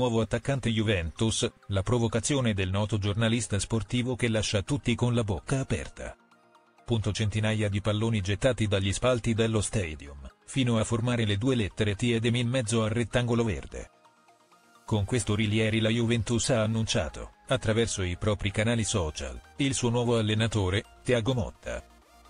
nuovo attaccante Juventus, la provocazione del noto giornalista sportivo che lascia tutti con la bocca aperta. Centinaia di palloni gettati dagli spalti dello stadium, fino a formare le due lettere TEDM in mezzo al rettangolo verde. Con questo ieri la Juventus ha annunciato, attraverso i propri canali social, il suo nuovo allenatore, Thiago Motta.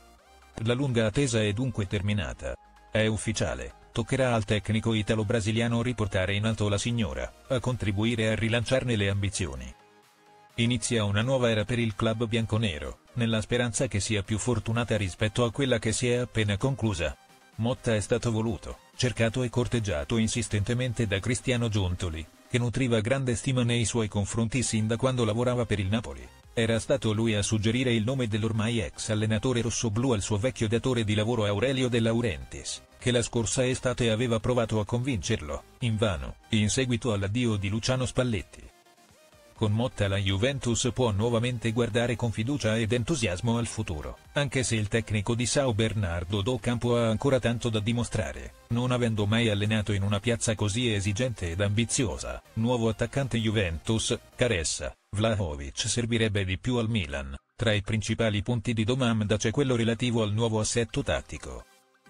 La lunga attesa è dunque terminata. È ufficiale, toccherà al tecnico italo-brasiliano riportare in alto la signora, a contribuire a rilanciarne le ambizioni. Inizia una nuova era per il club bianconero, nella speranza che sia più fortunata rispetto a quella che si è appena conclusa. Motta è stato voluto, cercato e corteggiato insistentemente da Cristiano Giuntoli, che nutriva grande stima nei suoi confronti sin da quando lavorava per il Napoli. Era stato lui a suggerire il nome dell'ormai ex allenatore rossoblù al suo vecchio datore di lavoro Aurelio De Laurentiis, che la scorsa estate aveva provato a convincerlo, invano, in seguito all'addio di Luciano Spalletti. Con Motta la Juventus può nuovamente guardare con fiducia ed entusiasmo al futuro, anche se il tecnico di São Bernardo do Campo ha ancora tanto da dimostrare, non avendo mai allenato in una piazza così esigente ed ambiziosa. Nuovo attaccante Juventus, Caressa, Vlahovic servirebbe di più al Milan. Tra i principali punti di domanda c'è quello relativo al nuovo assetto tattico.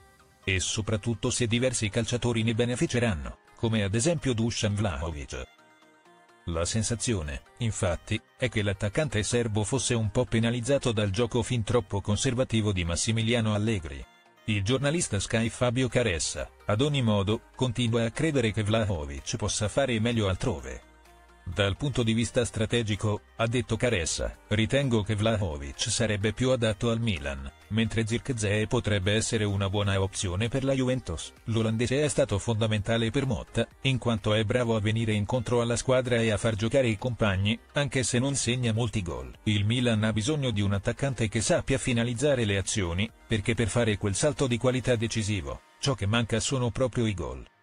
E soprattutto se diversi calciatori ne beneficeranno, come ad esempio Dusan Vlahovic. La sensazione, infatti, è che l'attaccante serbo fosse un po' penalizzato dal gioco fin troppo conservativo di Massimiliano Allegri. Il giornalista Sky Fabio Caressa, ad ogni modo, continua a credere che Vlahovic possa fare meglio altrove. Dal punto di vista strategico, ha detto Caressa, ritengo che Vlahovic sarebbe più adatto al Milan, mentre Zirkzee potrebbe essere una buona opzione per la Juventus. L'olandese è stato fondamentale per Motta, in quanto è bravo a venire incontro alla squadra e a far giocare i compagni, anche se non segna molti gol. Il Milan ha bisogno di un attaccante che sappia finalizzare le azioni, perché per fare quel salto di qualità decisivo, ciò che manca sono proprio i gol.